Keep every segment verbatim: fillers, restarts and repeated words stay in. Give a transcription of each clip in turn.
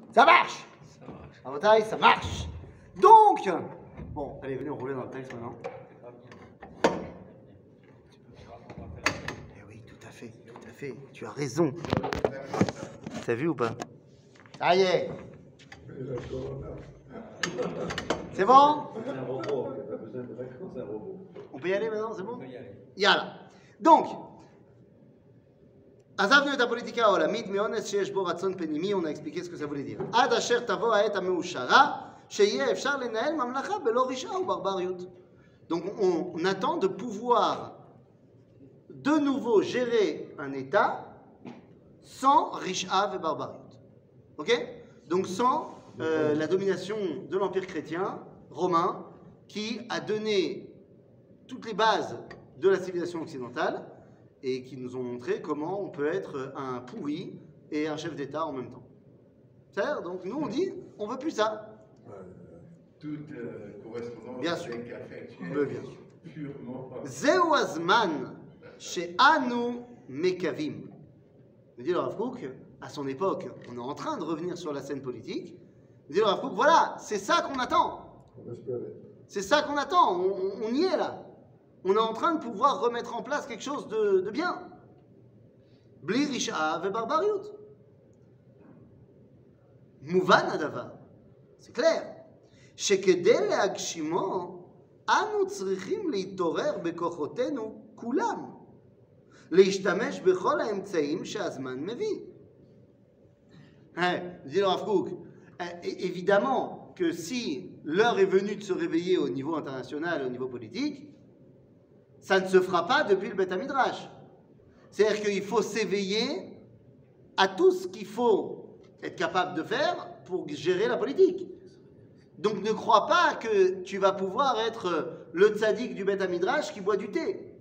Ça marche. Ça marche. À votre taille, ça marche. Donc, bon, allez, venez, on roule dans le texte maintenant. Eh oui, tout à fait, tout à fait. Tu as raison. T'as vu ou pas? Ça y est. C'est bon? C'est un robot, il n'y a pas besoin de vacances, c'est un robot. On peut y aller maintenant, c'est bon? On peut y aller. Yalla. Donc, עזבנו את הפוליטיקה העולמית מאונס שיש בו רצון פנימי, on a expliqué ce que ça voulait dire. עד אשר תבוא העת המאושרה, שיהיה אפשר לנהל ממלכה בלא רשעה וברבריות. Donc on, on attend de pouvoir de nouveau gérer un État sans rish'a et barbariyut. Ok? Donc sans euh, la domination de l'Empire chrétien romain qui a donné toutes les bases de la civilisation occidentale et qui nous ont montré comment on peut être un pourri et un chef d'État en même temps. C'est-à-dire, donc nous on dit, on veut plus ça. Euh, toute euh, correspondance Bien sûr. avec affectuelle, Oui, bien sûr. purement. זהו הזמן שאנו מקווים. Nous dit le Rav Kook, à son époque, on est en train de revenir sur la scène politique. Nous dit le Rav Kook, voilà, c'est ça qu'on attend. C'est ça qu'on attend, on, on- on y est là. On est en train de pouvoir remettre en place quelque chose de, de bien. Bli rish'a ve barbariyut. Mouvan הדבר. C'est clair. שכדי להגשימו, אנו צריכים להתעורר בכוחותינו כולם. להשתמש בכל האמצעים שהזמן מביא. Hein, dit le Rav Kook, euh, é- évidemment que si l'heure est venue de se réveiller au niveau international, au niveau politique, ça ne se fera pas depuis le Beth Midrash. C'est-à-dire qu'il faut s'éveiller à tout ce qu'il faut être capable de faire pour gérer la politique. Donc ne crois pas que tu vas pouvoir être le tzaddik du Beth Midrash qui boit du thé.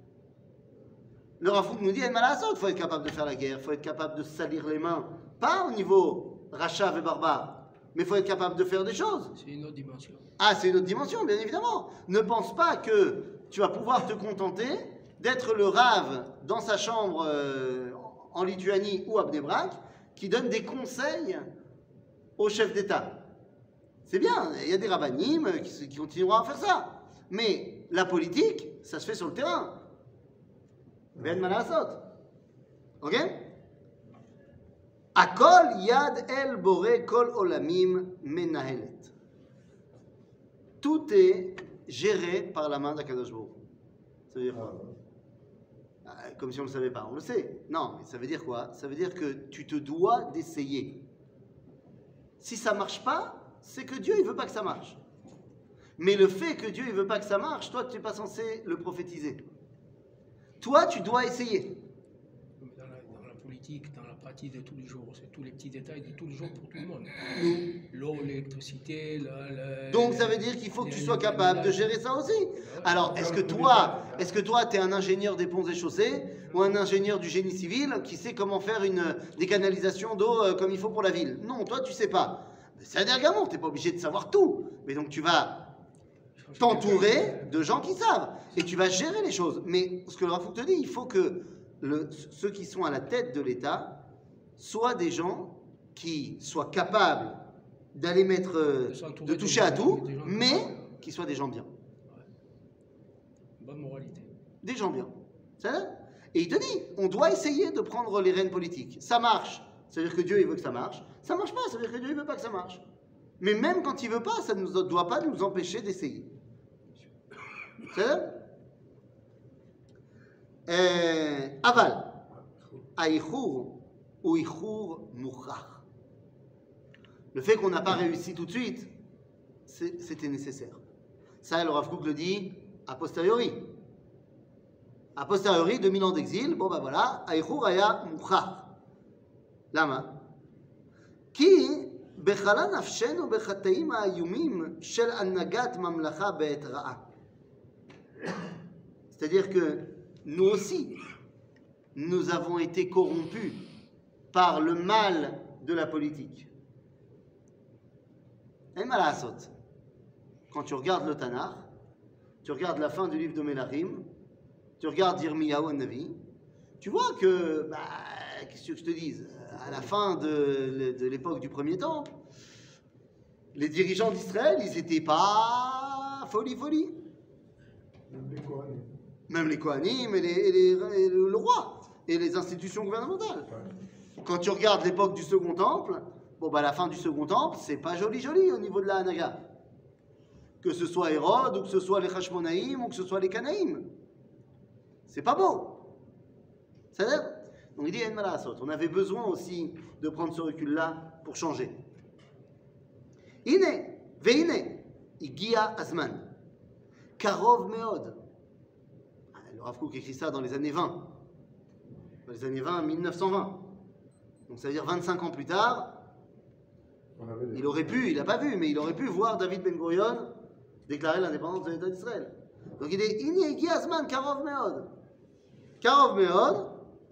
Le Rav Kook nous dit, il faut être capable de faire la guerre, il faut être capable de se salir les mains, pas au niveau rachat et barbare, mais il faut être capable de faire des choses. C'est une autre dimension. Ah, c'est une autre dimension, bien évidemment. Ne pense pas que tu vas pouvoir te contenter d'être le rave dans sa chambre euh, en Lituanie ou à Bnei Brak qui donne des conseils au chef d'État. C'est bien, il y a des rabbinim qui, qui continueront à faire ça. Mais la politique, ça se fait sur le terrain. Ben malasot. Ok? Akol yad el boré kol olamim menahelet. Tout est géré par la main d'Akadosh Baruch Hu. Ça veut dire quoi? Ah, comme si on ne le savait pas, on le sait. Non, mais ça veut dire quoi? Ça veut dire que tu te dois d'essayer. Si ça ne marche pas, c'est que Dieu il veut pas que ça marche. Mais le fait que Dieu il veut pas que ça marche, toi tu n'es pas censé le prophétiser. Toi tu dois essayer. Dans la, dans la politique, dans la pratique de tous les jours, c'est tous les petits détails de tous les jours pour tout le monde. L'eau, l'électricité, la, la- Donc ça veut dire qu'il faut que tu sois capable de gérer ça aussi. Alors est-ce que toi, est-ce que toi tu es un ingénieur des ponts et chaussées ou un ingénieur du génie civil qui sait comment faire une, des canalisations d'eau euh, comme il faut pour la ville? Non, toi tu sais pas. C'est un dergamon, tu n'es pas obligé de savoir tout. Mais donc tu vas t'entourer de gens qui savent et tu vas gérer les choses. Mais ce que le Rav Kook te dit, il faut que le- ceux qui sont à la tête de l'État soient des gens qui soient capables d'aller mettre, euh, De s'entourer de de toucher gens- à tout, des gens mais capables. qui soient des gens bien. Bonne moralité. Des gens bien. C'est ça? Et il te dit, on doit essayer de prendre les rênes politiques. Ça marche, ça veut dire que Dieu il veut que ça marche. Ça marche pas, ça veut dire que Dieu il veut pas que ça marche. Mais même quand il veut pas, ça ne nous- doit pas nous empêcher d'essayer. C'est ça? Euh, Aval, Aïchour ou Ichour Mouchach. Le fait qu'on n'a pas réussi tout de suite, c'est- c'était nécessaire. Ça, le Rav Kook le dit a posteriori. A posteriori, deux mille ans d'exil, bon ben voilà, Aïchour aya Mouchach. Lama. Qui בחלה נפשנו בחטאים האיומים של הנהגת ממלכה בעת רעה. C'est-à-dire que nous aussi, nous avons été corrompus par le mal de la politique. Et malasot. Quand tu regardes le Tanakh, tu regardes la fin du livre de Melachim, tu regardes Yirmiyahu Navi, tu vois que, bah, qu'est-ce que je te dise, à la fin de, de l'époque l'époque du premier temple, les dirigeants d'Israël, ils n'étaient pas folie folie. Même les Kohanim. Même les Kohanim et, les, et, les, et le, le roi et les institutions gouvernementales. Quand tu regardes l'époque du Second Temple, bon bah la fin du Second Temple, c'est pas joli joli au niveau de la Hanaga. Que ce soit Hérode, ou que ce soit les Hashmonaïm, ou que ce soit les Canaïm. C'est pas beau. C'est-à-dire, donc il dit, on avait besoin aussi de prendre ce recul-là pour changer. Ine, veine, igia azman, karov meod. Le Rav Kook écrit ça dans les années vingt. Dans les années vingt, mille neuf cent vingt. Donc ça veut dire vingt-cinq ans plus tard, il aurait pu, il n'a pas vu, mais il aurait pu voir David Ben Gurion déclarer l'indépendance de l'État d'Israël. Donc il dit, Ine igia azman, karov meod. Karov meod,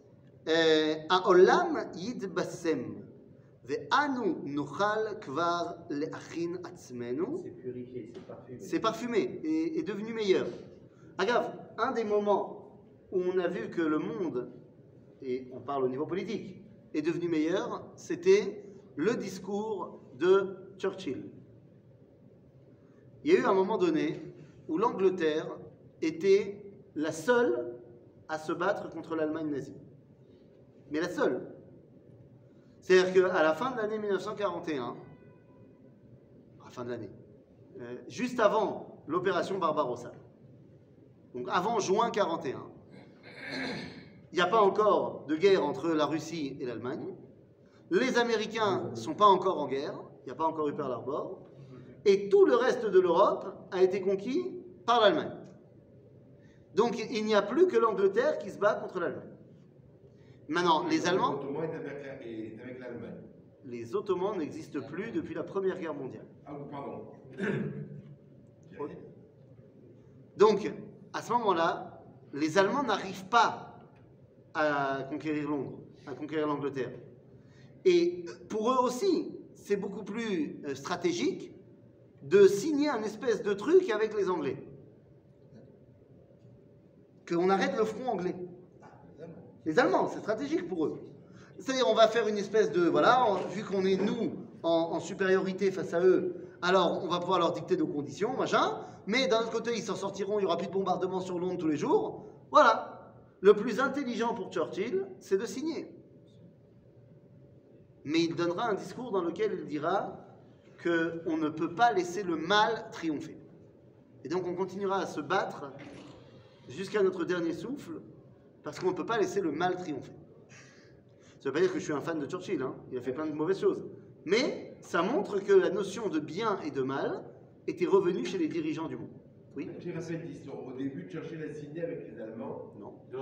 העולם יתבשם, ואנו נוכל כבר להכין עצמנו. C'est purifié, c'est parfumé. C'est parfumé et est devenu meilleur. Regarde, un des moments où on a vu que le monde, et on parle au niveau politique, est devenu meilleur, c'était le discours de Churchill. Il y a eu un moment donné où l'Angleterre était la seule à se battre contre l'Allemagne nazie. Mais la seule. C'est-à-dire qu'à la fin de l'année mille neuf cent quarante et un, à la fin de l'année, euh, juste avant l'opération Barbarossa, donc avant juin quarante et un, il n'y a pas encore de guerre entre la Russie et l'Allemagne, les Américains ne sont pas encore en guerre, il n'y a pas encore eu Pearl Harbor, et tout le reste de l'Europe a été conquis par l'Allemagne. Donc il n'y a plus que l'Angleterre qui se bat contre l'Allemagne. Maintenant, les Allemands, Les Ottomans est avec l'Allemagne. les Ottomans n'existent plus depuis la Première Guerre mondiale. Ah, pardon. Donc, à ce moment-là, les Allemands n'arrivent pas à conquérir Londres, à conquérir l'Angleterre. Et pour eux aussi, c'est beaucoup plus stratégique de signer un espèce de truc avec les Anglais. Qu'on arrête le front anglais. Les Allemands, c'est stratégique pour eux. C'est-à-dire, on va faire une espèce de... Voilà, vu qu'on est, nous, en, en supériorité face à eux, alors on va pouvoir leur dicter nos conditions, machin, mais d'un autre côté, ils s'en sortiront, il n'y aura plus de bombardements sur Londres tous les jours. Voilà. Le plus intelligent pour Churchill, c'est de signer. Mais il donnera un discours dans lequel il dira qu'on ne peut pas laisser le mal triompher. Et donc on continuera à se battre jusqu'à notre dernier souffle, parce qu'on ne peut pas laisser le mal triompher. Ça ne veut pas dire que je suis un fan de Churchill, hein. Il a fait plein de mauvaises choses. Mais ça montre que la notion de bien et de mal était revenue chez les dirigeants du monde. Oui. J'ai rappelé l'histoire. Au début, Churchill a signé avec les Allemands. Non. Non,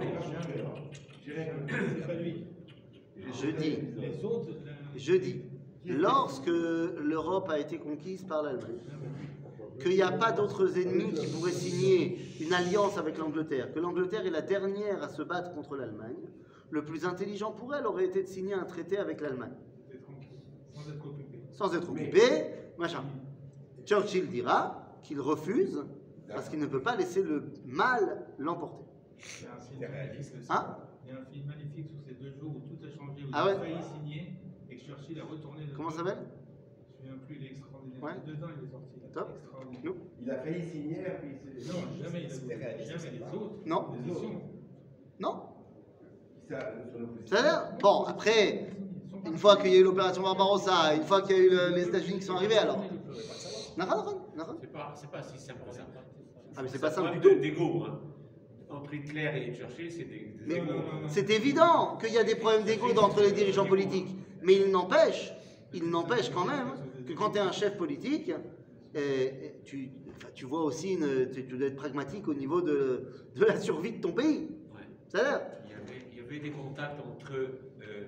Je dis, je dis, lorsque l'Europe a été conquise par l'Allemagne, qu'il n'y a pas d'autres ennemis qui pourraient signer une alliance avec l'Angleterre, que l'Angleterre est la dernière à se battre contre l'Allemagne, le plus intelligent pour elle aurait été de signer un traité avec l'Allemagne. Sans être occupé. Sans être occupé, machin. Churchill dira qu'il refuse parce qu'il ne peut pas laisser le mal l'emporter. Il y a un film magnifique aussi. Hein? Il y a un film magnifique sur ces deux jours où tout a changé, où Ah il a ouais? failli signer et que Churchill a retourné. de- Comment ça s'appelle? Je ne me souviens plus, il est extraordinaire. Ouais. Il y a deux ans, il est sorti. Là. Top. Extraordinaire. Non. Il a failli signer, puis il s'est... Non, jamais il a C'était voulu. réaliste, Jamais les autres. Non. Les autres. Non. Ça, sur l'opposition. C'est-à-dire, bon, après, une fois qu'il y a eu l'opération Barbarossa, une fois qu'il y a eu le- les États-Unis qui sont arrivés, alors. Nahon, Nahon, Nahon. C'est pas, c'est pas si simple que ça. Ah, mais c'est pas simple un du problème tout. d'ego, hein. Entre Hitler et Churchill, c'est des, des Mais égos. c'est évident qu'il y a des problèmes d'ego entre les dirigeants politiques. Mais il n'empêche, il n'empêche quand même que quand tu es un chef politique, eh, tu, enfin, tu vois aussi, une, tu, tu dois être pragmatique au niveau de, de la survie de ton pays. Ouais. C'est-à-dire, Il y avait, il y avait des contacts entre euh,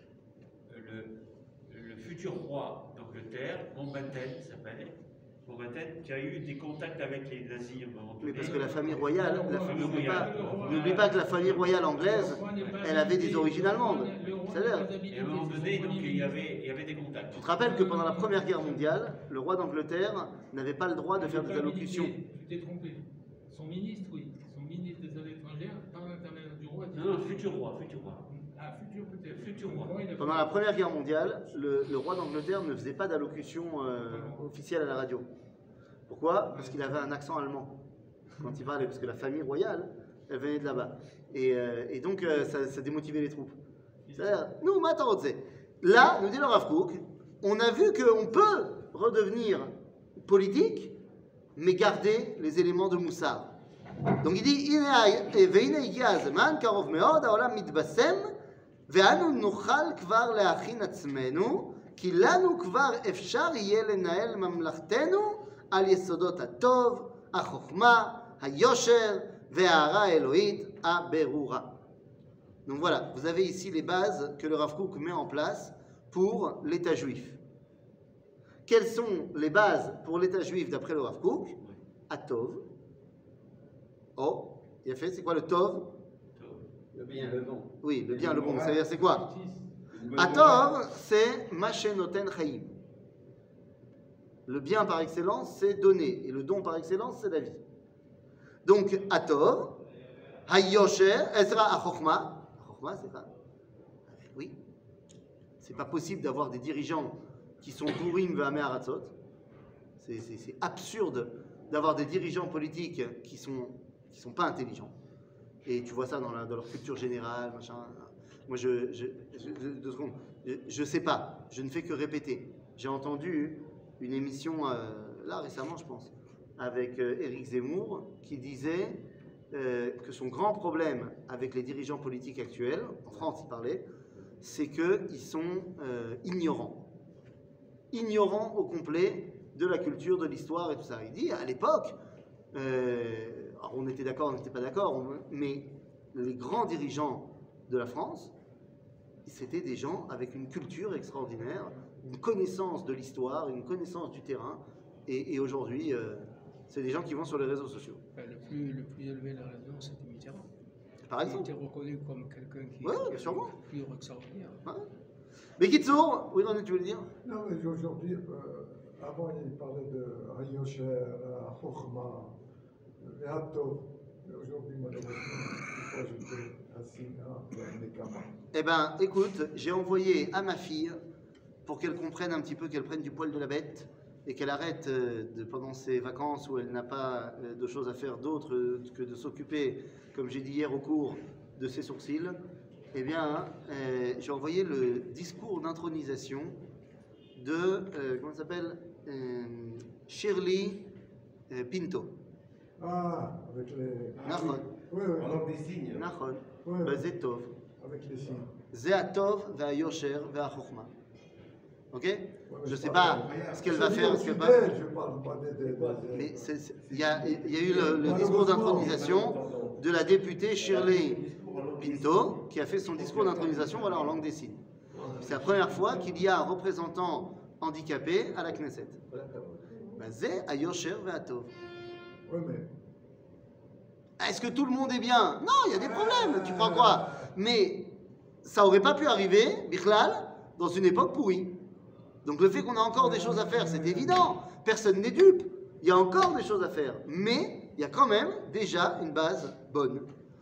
le, le futur roi d'Angleterre, Mountbatten s'appelle, Mountbatten, qui a eu des contacts avec les nazis à un moment donné. mais parce que la famille royale, la- famille n'oublie pas, royale. n'oublie pas que la famille royale anglaise, elle avait des origines allemandes. C'est-à-dire, Et à un moment donné, donc, il, y avait, il y avait des contacts. tu te rappelles que pendant la Première Guerre mondiale, le roi d'Angleterre n'avait pas le droit de faire des allocutions. Tu t'es trompé. Son ministre, oui. Son ministre des Affaires étrangères, par l'intermédiaire du roi. dit- Non, non, futur roi, futur roi. Ah, futur peut-être. futur roi. Avant, il a Pendant la Première Guerre mondiale, le, le roi d'Angleterre ne faisait pas d'allocution euh, officielle à la radio. Pourquoi? Parce qu'il avait un accent allemand quand il parlait, parce que la famille royale, elle venait de là-bas. Et, euh, et donc, euh, ça, ça démotivait les troupes. C'est-à-dire, nous, maintenant, là, nous dit le Rav Kook, on a vu qu'on peut redevenir politique, mais garder les éléments de Moussar. Donc il dit, והנה הגיע הזמן, קרוב מאוד, העולם מתבשם, ואנו נוכל כבר להכין עצמנו, כי לנו כבר אפשר יהיה לנהל ממלכתנו על יסודות הטוב, החוכמה, היושר וההערה האלוהית הברורה. Donc voilà, vous avez ici les bases que le Rav Kook met en place pour l'État juif. Quelles sont les bases pour l'État juif d'après le Rav Kook? Atov. Oh, il a fait, c'est quoi le Tov? Le bien, le bon. Oui, le bien, le bon. Ça veut dire, c'est quoi? Atov, c'est Mashenoten Chaim. Le bien par excellence, c'est donner. Et le don par excellence, c'est la vie. Donc, Atov, Hayosher, Ezra Achochma. Achochma, c'est ça? Oui. C'est pas possible d'avoir des dirigeants qui sont Purim Ve'ameh Aratzot. C'est, c'est, c'est absurde d'avoir des dirigeants politiques qui sont, qui sont pas intelligents. Et tu vois ça dans, la, dans leur culture générale, machin. Moi, je, je, je, deux secondes. Je, je sais pas. Je ne fais que répéter. J'ai entendu une émission euh, là récemment, je pense, avec euh, Éric Zemmour, qui disait euh, que son grand problème avec les dirigeants politiques actuels, en France, il parlait, c'est qu'ils sont euh, ignorants. Ignorants au complet de la culture, de l'histoire et tout ça. Il dit, à l'époque, euh, on était d'accord, on n'était pas d'accord, on, mais les grands dirigeants de la France, c'était des gens avec une culture extraordinaire, une connaissance de l'histoire, une connaissance du terrain, et, et aujourd'hui, euh, c'est des gens qui vont sur les réseaux sociaux. Le plus, le plus élevé de la raison, c'était Mitterrand. Par exemple. Il était reconnu comme quelqu'un qui, Ouais, qui sûrement. plus extraordinaire. Ouais. Mais Kitsour, oui, René, tu voulais dire? Non, mais aujourd'hui, euh, avant il parlait de Hayosher, Chochma, Ve'atov. Aujourd'hui, malheureusement, une fois j'étais assis à Nekama. Eh bien, écoute, j'ai envoyé à ma fille, pour qu'elle comprenne un petit peu, qu'elle prenne du poil de la bête, et qu'elle arrête euh, de, pendant ses vacances où elle n'a pas euh, de choses à faire d'autre euh, que de s'occuper, comme j'ai dit hier au cours, de ses sourcils. Eh bien, euh, j'ai envoyé le discours d'intronisation de, euh, comment ça s'appelle, euh, Shirley euh, Pinto. Ah, avec les. Nachon. Oui, oui. En langue des signes. Nachon. Oui, oui. Bah, c'est tov. Avec les signes. Ze atov ve'ayosher ve'achochma. Ok? Ouais, Je mais sais c'est pas pas ce qu'elle va faire, ce qu'elle va. Fidèle, je parle pas des. des- des- Mais c'est- c'est- il y, a il y a eu le, le discours d'intronisation de la députée Shirley Pinto, qui a fait son discours d'intronisation voilà, en langue des signes. C'est la première fois qu'il y a un représentant handicapé à la Knesset. Bah, Ze ayosher ve'atov. Oui, mais. Est-ce que tout le monde est bien? Non, il y a des problèmes, tu crois quoi? Mais ça aurait pas pu arriver, Bichlal, dans une époque pourrie. Donc le fait qu'on a encore des choses à faire, c'est évident. Personne n'est dupe. Il y a encore des choses à faire. Mais il y a quand même déjà une base bonne.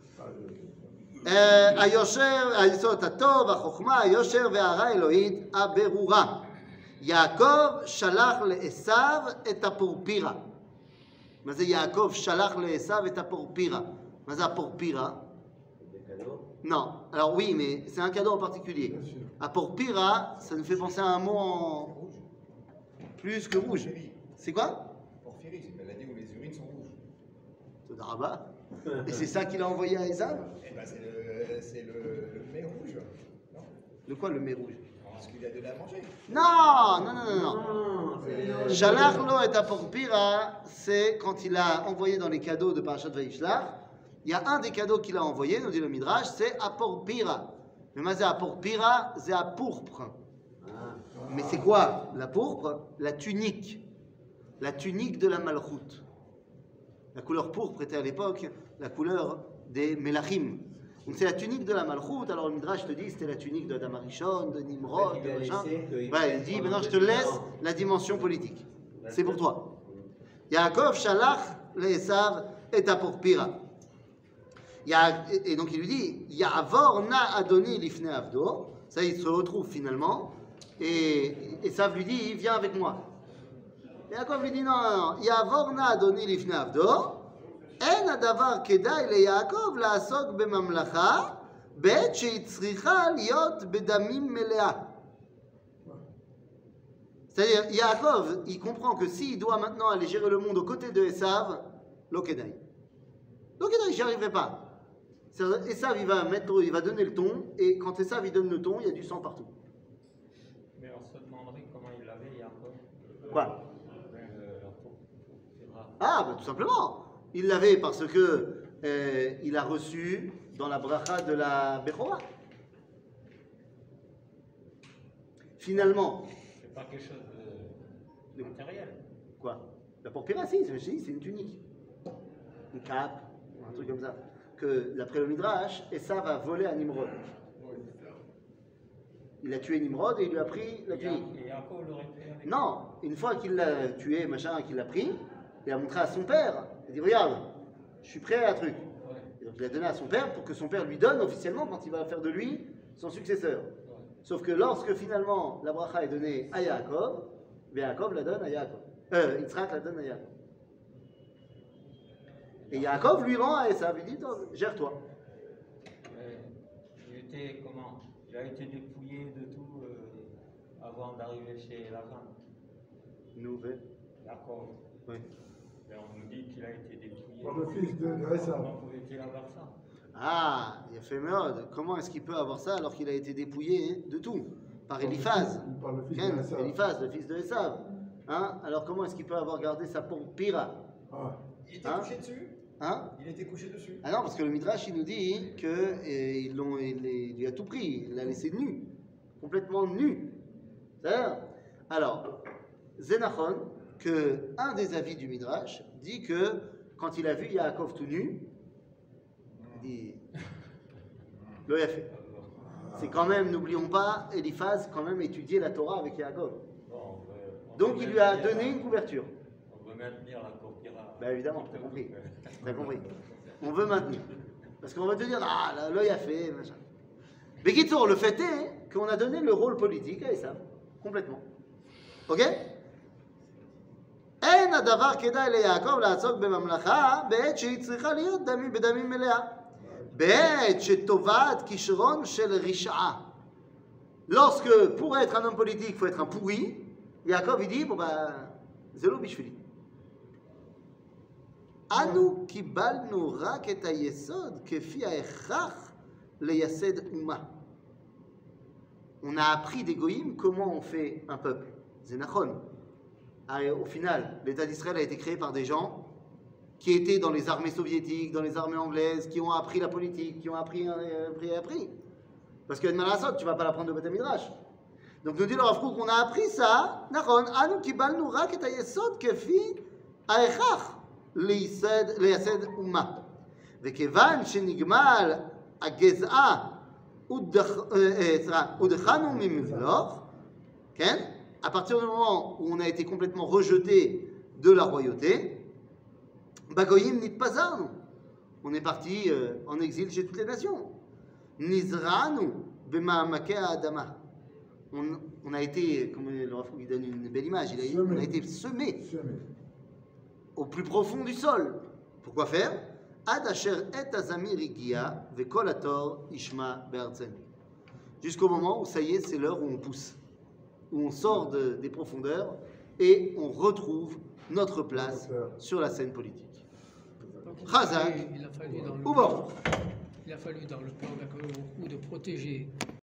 היושר, היסוד הטוב, החוכמה, היושר וההערה האלוהית הברורה. יעקב שלח לעשיו את הפורפירה. מה זה יעקב שלח לעשיו את הפורפירה? מה זה הפורפירה? Non. Alors oui, mais c'est un cadeau en particulier. Bien sûr. Apporpira, ça nous fait penser à un mot en plus que rouge. C'est quoi? Porphyrie, c'est maladie où les urines sont rouges. Todaraba. Et c'est ça qu'il a envoyé à Esav? Eh ben c'est le, c'est le, le mets rouge. Non? De quoi le mets rouge? Parce qu'il a donné à manger. Non, non, non, non, non. Shalach lo et Apporpira, c'est quand il a envoyé dans les cadeaux de Parashat Vayishlach. Il y a un des cadeaux qu'il a envoyé, nous dit le Midrash, c'est Apporpira. Mais moi, c'est Apporpira, c'est à pourpre. Mais c'est quoi la pourpre? La tunique. La tunique de la Malchut. La couleur pourpre était à l'époque la couleur des Melachim. Donc c'est la tunique de la Malchut. Alors le Midrash te dit c'était la tunique de Adam Arishon, de Nimrod, de machin. Ouais, il dit maintenant je te laisse la dimension politique. C'est pour toi. Yaakov Shalach le'esav et Apporpira. Et donc il lui dit Ya'avor na Adoni lifne avdo. Ça, il se retrouve finalement. Et Esav lui dit, viens avec moi. Et Yaakov lui dit, non, non, non. Yavorna Adoni lifnei avdo. En adavar kedai le Yaakov la'asok b'mamlacha b'et she'itzricha liot bedamim melea. C'est-à-dire, Yaakov, il comprend que s'il doit maintenant aller gérer le monde aux côtés de Esav, lo kedai. Lo kedai, j'y arriverai pas. Esav, il va mettre, il va donner le ton, et quand Esav, il donne le ton, il y a du sang partout. Mais on se demanderait comment il l'avait, Yaakov. Quoi? Euh, c'est rare. Ah, bah, tout simplement. Il l'avait parce que euh, il a reçu dans la bracha de la Bechora. Finalement. C'est pas quelque chose de matériel. Quoi? La porpira, si, c'est c'est une tunique. Une cape, un truc comme ça. Que d'après le Midrash, Esav a volé à Nimrod. Il a tué Nimrod et il lui a pris la tunique. Et Yaakov l'aurait pris avec. Non, une fois qu'il l'a tué, machin, qu'il l'a pris, il a montré à son père. Il a dit, regarde, je suis prêt à un truc. Ouais. Et donc il a donné à son père pour que son père lui donne officiellement quand il va faire de lui son successeur. Ouais. Sauf que lorsque finalement la bracha est donnée à Yaakov, bien Yaakov la donne à Yaakov. Euh, Yitzhak la donne à Yaakov. Et Yaakov lui rend à Esav, il dit, gère-toi. Mais il était comment? Il a été dépouillé de tout euh, avant d'arriver chez la femme. Nouvelle. D'accord. Oui. Mais on nous dit qu'il a été dépouillé. Par le fils de, de Esav. Comment pouvait-il avoir ça? Ah, il a fait merde. Comment est-ce qu'il peut avoir ça alors qu'il a été dépouillé de tout? Par Eliphaz. Par le fils Ken, de Esav. Eliphaz, le fils de Esav. Hein? Alors comment est-ce qu'il peut avoir gardé sa porpira? Ah, Il était Hein? couché dessus Hein? Il était couché dessus. Ah non, parce que le Midrash, il nous dit que euh, ils l'ont, il, il lui a tout pris, il l'a laissé nu, complètement nu. C'est-à-dire, alors, Zénachon, que un des avis du Midrash dit que quand il a vu Yaakov tout nu, il dit, le fait. C'est quand même, n'oublions pas, Eliphaz quand même étudié la Torah avec Yaakov. Bon, on veut- on Donc veut il lui a maintenir donné la- une couverture. On veut maintenir la porpira. Ben évidemment, t'as compris. T'as compris. On veut maintenir. Parce qu'on va te dire, ah, là, l'œil a fait, machin. Mais Gittour, le fait est qu'on a donné le rôle politique à Esav. Complètement. Ok? אין הדבר כדאי ליעקב לעסוק בממלכה בעת שהיא צריכה להיות דמים בדמים מלאה. בעת שטובת כישרון של רשעה. Lorsque, pour être un homme politique, il faut être un pourri, Yaakov, il dit, bon ben, זה לא בשבילי. אנו קיבלנו רק את היסוד כפי ההכרח לייסד אומה. On a appris des goïms comment on fait un peuple. C'est nachon. Au final, l'État d'Israël a été créé par des gens qui étaient dans les armées soviétiques, dans les armées anglaises, qui ont appris la politique, qui ont appris, appris, appris. Parce que Malasot, tu ne vas pas l'apprendre de Beth Midrash. Donc nous dit le Rav Kook, on a appris ça, nachon, anu kibalnu rak et hayesod kefi haechach liyased umma. וכיוון שנגמל הגזעה udechanu mimloch, à partir du moment où on a été complètement rejeté de la royauté, bagoyim nitpazarnu, on est parti euh, en exil chez toutes les nations. Nizranu b'ma'amakei ha'adama, on, on a été, comme le Rav Kook lui donne une belle image, il a dit, on a été semé semé. au plus profond du sol. Pourquoi faire? Ad asher et azamir igia vekol hator ishma be'artzenu. Jusqu'au moment où ça y est, c'est l'heure où on pousse, où on sort de, des profondeurs et on retrouve notre place sur la scène politique. Donc, il, a Chazak, fallu, il a fallu dans le ou bon. il a fallu dans le plan d'Yaakov de protéger